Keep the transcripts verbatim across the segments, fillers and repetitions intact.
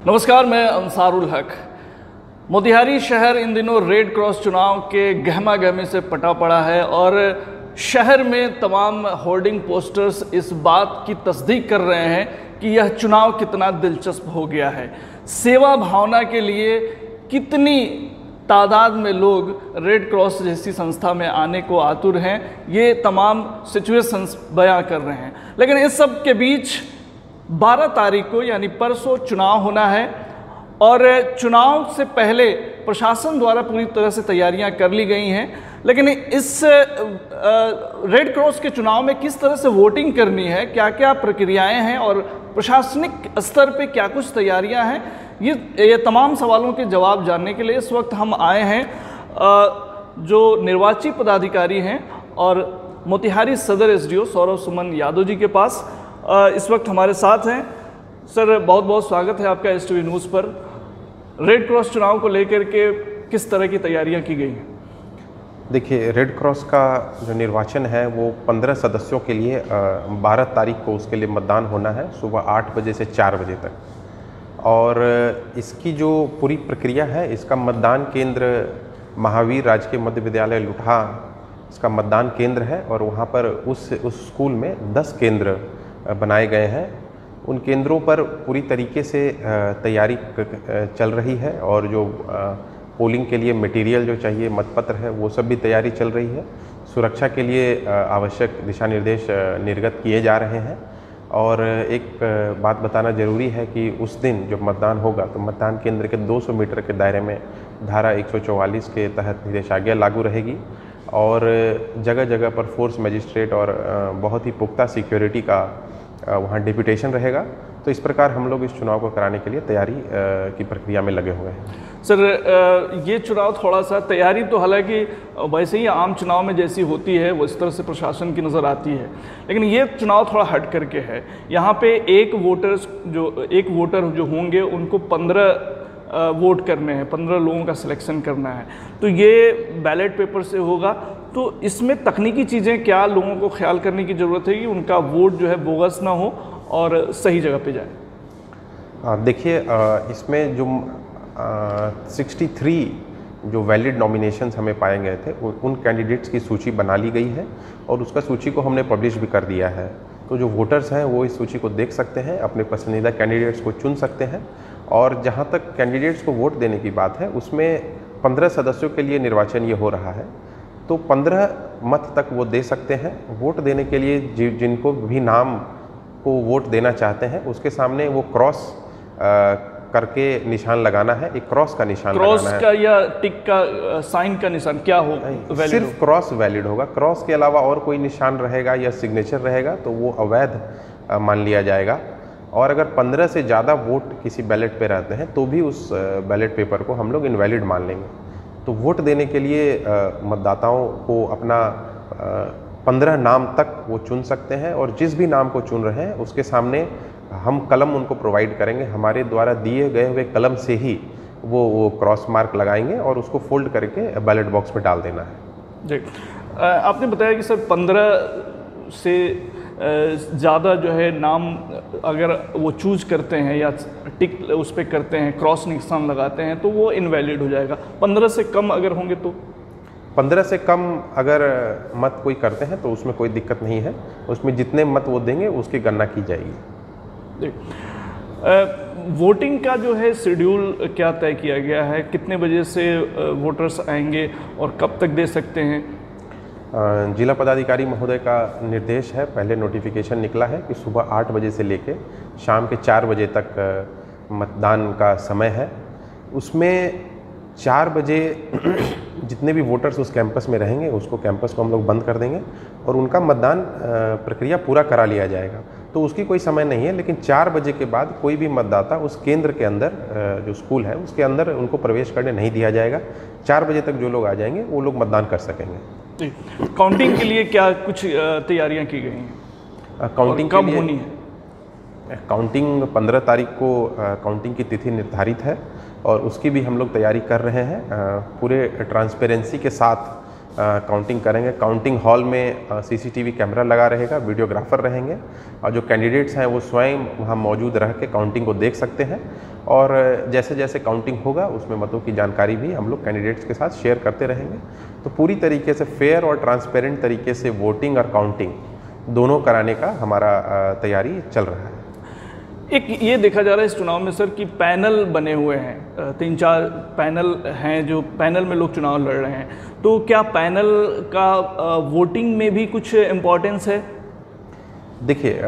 नमस्कार, मैं अंसारुल हक। मोतिहारी शहर इन दिनों रेड क्रॉस चुनाव के गहमा गहमी से पटा पड़ा है और शहर में तमाम होर्डिंग पोस्टर्स इस बात की तस्दीक कर रहे हैं कि यह चुनाव कितना दिलचस्प हो गया है। सेवा भावना के लिए कितनी तादाद में लोग रेड क्रॉस जैसी संस्था में आने को आतुर हैं, ये तमाम सिचुएशंस बयां कर रहे हैं। लेकिन इस सब के बीच बारह तारीख को यानी परसों चुनाव होना है और चुनाव से पहले प्रशासन द्वारा पूरी तरह से तैयारियां कर ली गई हैं। लेकिन इस रेड क्रॉस के चुनाव में किस तरह से वोटिंग करनी है, क्या क्या प्रक्रियाएं हैं और प्रशासनिक स्तर पे क्या कुछ तैयारियां हैं, ये ये तमाम सवालों के जवाब जानने के लिए इस वक्त हम आए हैं जो निर्वाची पदाधिकारी हैं और मोतिहारी सदर एसडीओ सौरभ सुमन यादव जी के पास इस वक्त हमारे साथ हैं। सर, बहुत बहुत स्वागत है आपका एस टीवी न्यूज़ पर। रेड क्रॉस चुनाव को लेकर के किस तरह की तैयारियां की गई हैं? देखिए, रेड क्रॉस का जो निर्वाचन है वो पंद्रह सदस्यों के लिए बारह तारीख को उसके लिए मतदान होना है, सुबह आठ बजे से चार बजे तक। और इसकी जो पूरी प्रक्रिया है, इसका मतदान केंद्र महावीर राजकीय मध्य विद्यालय लुठा इसका मतदान केंद्र है और वहाँ पर उस उस स्कूल में दस केंद्र बनाए गए हैं। उन केंद्रों पर पूरी तरीके से तैयारी चल रही है और जो पोलिंग के लिए मटेरियल जो चाहिए, मतपत्र है, वो सब भी तैयारी चल रही है। सुरक्षा के लिए आवश्यक दिशा निर्देश निर्गत किए जा रहे हैं। और एक बात बताना ज़रूरी है कि उस दिन जब मतदान होगा तो मतदान केंद्र के दो सौ मीटर के दायरे में धारा एक सौ चौवालीस के तहत निषेधाज्ञा लागू रहेगी और जगह जगह पर फोर्स मजिस्ट्रेट और बहुत ही पुख्ता सिक्योरिटी का वहाँ डिप्यूटेशन रहेगा। तो इस प्रकार हम लोग इस चुनाव को कराने के लिए तैयारी की प्रक्रिया में लगे हुए हैं। सर, ये चुनाव थोड़ा सा तैयारी तो हालांकि वैसे ही आम चुनाव में जैसी होती है वो इस तरह से प्रशासन की नज़र आती है, लेकिन ये चुनाव थोड़ा हट करके है। यहाँ पे एक वोटर्स जो एक वोटर जो होंगे उनको पंद्रह वोट करने हैं, पंद्रह लोगों का सिलेक्शन करना है। तो ये बैलेट पेपर से होगा। तो इसमें तकनीकी चीज़ें क्या लोगों को ख्याल करने की ज़रूरत है कि उनका वोट जो है बोगस ना हो और सही जगह पे जाए? देखिए, इसमें जो तिरसठ जो वैलिड नॉमिनेशंस हमें पाए गए थे उन कैंडिडेट्स की सूची बना ली गई है और उसका सूची को हमने पब्लिश भी कर दिया है। तो जो वोटर्स हैं वो इस सूची को देख सकते हैं, अपने पसंदीदा कैंडिडेट्स को चुन सकते हैं। और जहाँ तक कैंडिडेट्स को वोट देने की बात है, उसमें पंद्रह सदस्यों के लिए निर्वाचन ये हो रहा है। तो पंद्रह मत तक वो दे सकते हैं। वोट देने के लिए जि, जिनको भी नाम को वोट देना चाहते हैं उसके सामने वो क्रॉस आ, करके निशान लगाना है। एक क्रॉस का निशान क्रॉस लगाना का है। या टिक का साइन का निशान क्या हो? सिर्फ हो? क्रॉस वैलिड होगा। क्रॉस के अलावा और कोई निशान रहेगा या सिग्नेचर रहेगा तो वो अवैध मान लिया जाएगा। और अगर पंद्रह से ज़्यादा वोट किसी बैलेट पे रहते हैं तो भी उस बैलेट पेपर को हम लोग इनवैलिड मान लेंगे। तो वोट देने के लिए मतदाताओं को अपना पंद्रह नाम तक वो चुन सकते हैं और जिस भी नाम को चुन रहे हैं उसके सामने हम कलम उनको प्रोवाइड करेंगे। हमारे द्वारा दिए गए हुए कलम से ही वो वो क्रॉस मार्क लगाएंगे और उसको फोल्ड करके बैलेट बॉक्स में डाल देना है। जी, आपने बताया कि सर पंद्रह से ज़्यादा जो है नाम अगर वो चूज करते हैं या टिक उस पर करते हैं, क्रॉस निशान लगाते हैं, तो वो इनवैलिड हो जाएगा। पंद्रह से कम अगर होंगे तो? पंद्रह से कम अगर मत कोई करते हैं तो उसमें कोई दिक्कत नहीं है। उसमें जितने मत वो देंगे उसकी गणना की जाएगी। वोटिंग का जो है शेड्यूल क्या तय किया गया है? कितने बजे से वोटर्स आएंगे और कब तक दे सकते हैं? जिला पदाधिकारी महोदय का निर्देश है, पहले नोटिफिकेशन निकला है कि सुबह आठ बजे से लेकर शाम के चार बजे तक मतदान का समय है। उसमें चार बजे जितने भी वोटर्स उस कैंपस में रहेंगे उसको कैंपस को हम लोग बंद कर देंगे और उनका मतदान प्रक्रिया पूरा करा लिया जाएगा। तो उसकी कोई समय नहीं है, लेकिन चार बजे के बाद कोई भी मतदाता उस केंद्र के अंदर, जो स्कूल है उसके अंदर, उनको प्रवेश करने नहीं दिया जाएगा। चार बजे तक जो लोग आ जाएंगे वो लोग मतदान कर सकेंगे। काउंटिंग के लिए क्या कुछ तैयारियां की गई हैं? काउंटिंग कब होनी है? काउंटिंग पंद्रह तारीख को काउंटिंग की तिथि निर्धारित है और उसकी भी हम लोग तैयारी कर रहे हैं। पूरे ट्रांसपेरेंसी के साथ काउंटिंग करेंगे। काउंटिंग हॉल में सीसीटीवी कैमरा लगा रहेगा, वीडियोग्राफर रहेंगे और जो कैंडिडेट्स हैं वो स्वयं वहाँ मौजूद रह के काउंटिंग को देख सकते हैं और जैसे जैसे काउंटिंग होगा उसमें मतों की जानकारी भी हम लोग कैंडिडेट्स के साथ शेयर करते रहेंगे। तो पूरी तरीके से फेयर और ट्रांसपेरेंट तरीके से वोटिंग और काउंटिंग दोनों कराने का हमारा तैयारी चल रहा है। एक ये देखा जा रहा है इस चुनाव में सर कि पैनल बने हुए हैं, तीन चार पैनल हैं जो पैनल में लोग चुनाव लड़ रहे हैं, तो क्या पैनल का वोटिंग में भी कुछ इम्पोर्टेंस है? देखिए,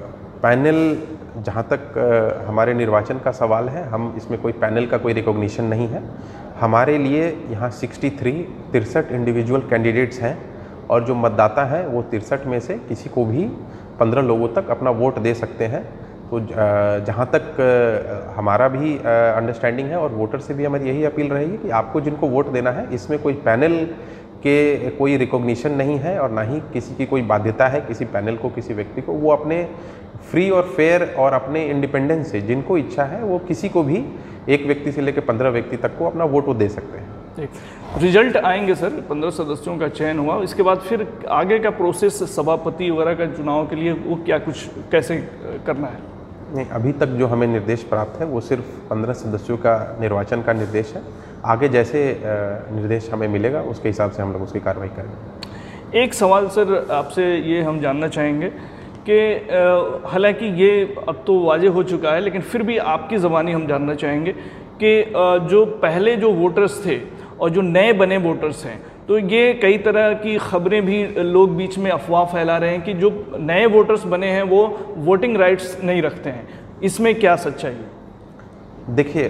पैनल जहाँ तक हमारे निर्वाचन का सवाल है, हम इसमें कोई पैनल का कोई रिकॉग्निशन नहीं है। हमारे लिए यहाँ तिरसठ तिरसठ इंडिविजुअल कैंडिडेट्स हैं और जो मतदाता हैं वो तिरसठ में से किसी को भी पंद्रह लोगों तक अपना वोट दे सकते हैं। तो जहाँ तक हमारा भी अंडरस्टैंडिंग है और वोटर से भी हमारी यही अपील रहेगी कि आपको जिनको वोट देना है इसमें कोई पैनल के कोई रिकॉग्निशन नहीं है और ना ही किसी की कोई बाध्यता है किसी पैनल को, किसी व्यक्ति को। वो अपने फ्री और फेयर और अपने इंडिपेंडेंस से जिनको इच्छा है वो किसी को भी, एक व्यक्ति से लेकर पंद्रह व्यक्ति तक को अपना वोट वो दे सकते हैं। रिजल्ट आएंगे सर, पंद्रह सदस्यों का चयन हुआ, इसके बाद फिर आगे का प्रोसेस सभापति वगैरह का चुनाव के लिए वो क्या कुछ कैसे करना है? नहीं, अभी तक जो हमें निर्देश प्राप्त है वो सिर्फ पंद्रह सदस्यों का निर्वाचन का निर्देश है। आगे जैसे निर्देश हमें मिलेगा उसके हिसाब से हम लोग उसकी कार्रवाई करेंगे। एक सवाल सर आपसे ये हम जानना चाहेंगे कि हालांकि ये अब तो वाजे हो चुका है लेकिन फिर भी आपकी ज़बानी हम जानना चाहेंगे कि जो पहले जो वोटर्स थे और जो नए बने वोटर्स हैं, तो ये कई तरह की खबरें भी लोग बीच में अफवाह फैला रहे हैं कि जो नए वोटर्स बने हैं वो वोटिंग राइट्स नहीं रखते हैं, इसमें क्या सच्चाई है? देखिए,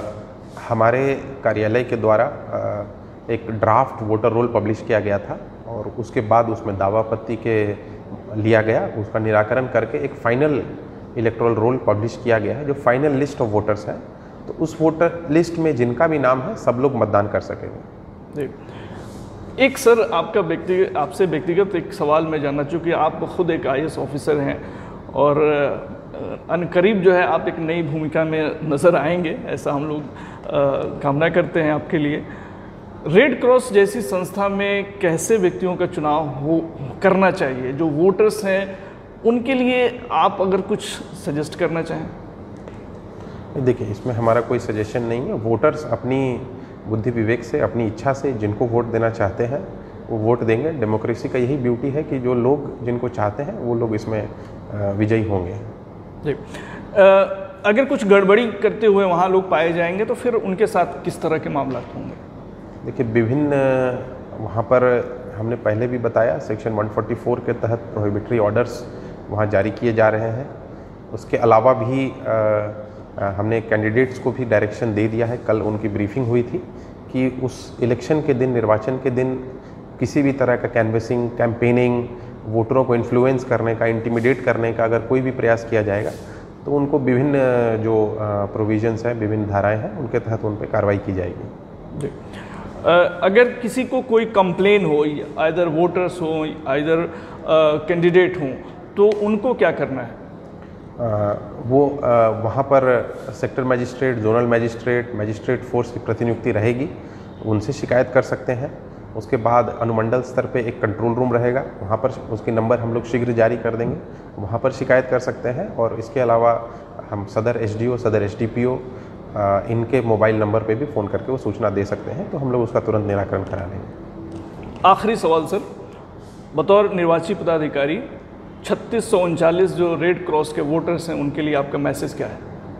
हमारे कार्यालय के द्वारा आ, एक ड्राफ्ट वोटर रोल पब्लिश किया गया था और उसके बाद उसमें दावापत्ती के लिया गया, उसका निराकरण करके एक फाइनल इलेक्टोरल रोल पब्लिश किया गया है जो फाइनल लिस्ट ऑफ वोटर्स है। तो उस वोटर लिस्ट में जिनका भी नाम है सब लोग मतदान कर सकेंगे। एक सर आपका व्यक्ति आपसे व्यक्तिगत एक सवाल मैं जानना चाहूँ कि आप खुद एक आई ए एस ऑफिसर हैं और अनकरीब जो है आप एक नई भूमिका में नज़र आएंगे, ऐसा हम लोग कामना करते हैं आपके लिए। रेड क्रॉस जैसी संस्था में कैसे व्यक्तियों का चुनाव हो करना चाहिए, जो वोटर्स हैं उनके लिए आप अगर कुछ सजेस्ट करना चाहें? देखिए, इसमें हमारा कोई सजेशन नहीं है। वोटर्स अपनी बुद्धि विवेक से, अपनी इच्छा से जिनको वोट देना चाहते हैं वो वोट देंगे। डेमोक्रेसी का यही ब्यूटी है कि जो लोग जिनको चाहते हैं वो लोग इसमें विजयी होंगे। जी, अगर कुछ गड़बड़ी करते हुए वहाँ लोग पाए जाएंगे तो फिर उनके साथ किस तरह के मामला होंगे? देखिए, विभिन्न वहाँ पर हमने पहले भी बताया सेक्शन एक सौ चौवालीस के तहत प्रोहिबिटरी ऑर्डर्स वहाँ जारी किए जा रहे हैं। उसके अलावा भी आ, हमने कैंडिडेट्स को भी डायरेक्शन दे दिया है। कल उनकी ब्रीफिंग हुई थी कि उस इलेक्शन के दिन, निर्वाचन के दिन किसी भी तरह का कैनवेसिंग, कैंपेनिंग, वोटरों को इन्फ्लुएंस करने का, इंटिमिडेट करने का अगर कोई भी प्रयास किया जाएगा तो उनको विभिन्न जो प्रोविजंस हैं, विभिन्न धाराएं हैं, उनके तहत उन पर कार्रवाई की जाएगी। अगर किसी को कोई कंप्लेन हो, आइदर वोटर्स हो, आइदर कैंडिडेट हों, तो उनको क्या करना है? आ, वो आ, वहाँ पर sector magistrate, zonal magistrate, magistrate force की प्रतिनियुक्ति रहेगी, उनसे शिकायत कर सकते हैं। उसके बाद अनुमंडल स्तर पे एक कंट्रोल रूम रहेगा, वहाँ पर उसके नंबर हम लोग शीघ्र जारी कर देंगे, वहाँ पर शिकायत कर सकते हैं। और इसके अलावा हम सदर एसडीओ, सदर एसडीपीओ, इनके मोबाइल नंबर पे भी फ़ोन करके वो सूचना दे सकते हैं, तो हम लोग उसका तुरंत निराकरण करा लेंगे। आखिरी सवाल सर, बतौर निर्वाची पदाधिकारी छत्तीस सौ उनचालीस जो रेड क्रॉस के वोटर्स हैं उनके लिए आपका मैसेज क्या है?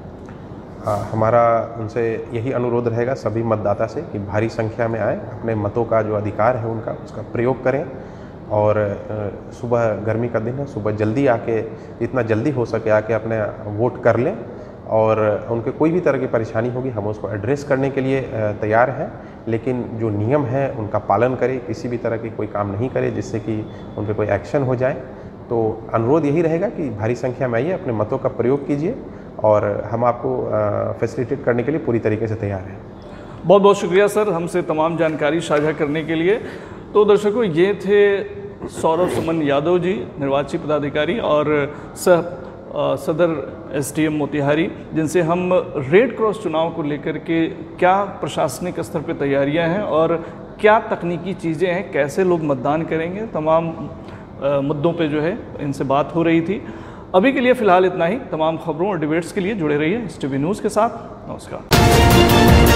आ, हमारा उनसे यही अनुरोध रहेगा सभी मतदाता से कि भारी संख्या में आए, अपने मतों का जो अधिकार है उनका उसका प्रयोग करें। और सुबह गर्मी का दिन है, सुबह जल्दी आके, जितना जल्दी हो सके आके अपने वोट कर लें। और उनके कोई भी तरह की परेशानी होगी हम उसको एड्रेस करने के लिए तैयार हैं, लेकिन जो नियम है उनका पालन करें, किसी भी तरह की कोई काम नहीं करें जिससे कि उन पर कोई एक्शन हो जाए। तो अनुरोध यही रहेगा कि भारी संख्या में आइए, अपने मतों का प्रयोग कीजिए और हम आपको फैसिलिटेट करने के लिए पूरी तरीके से तैयार हैं। बहुत बहुत शुक्रिया सर हमसे तमाम जानकारी साझा करने के लिए। तो दर्शकों, ये थे सौरभ सुमन यादव जी, निर्वाची पदाधिकारी और सह सदर एसडीएम मोतिहारी, जिनसे हम रेड क्रॉस चुनाव को लेकर के क्या प्रशासनिक स्तर पर तैयारियां हैं और क्या तकनीकी चीज़ें हैं, कैसे लोग मतदान करेंगे, तमाम आ, मुद्दों पे जो है इनसे बात हो रही थी। अभी के लिए फ़िलहाल इतना ही। तमाम खबरों और डिबेट्स के लिए जुड़े रहिए एस टी वी न्यूज़ के साथ। नमस्कार।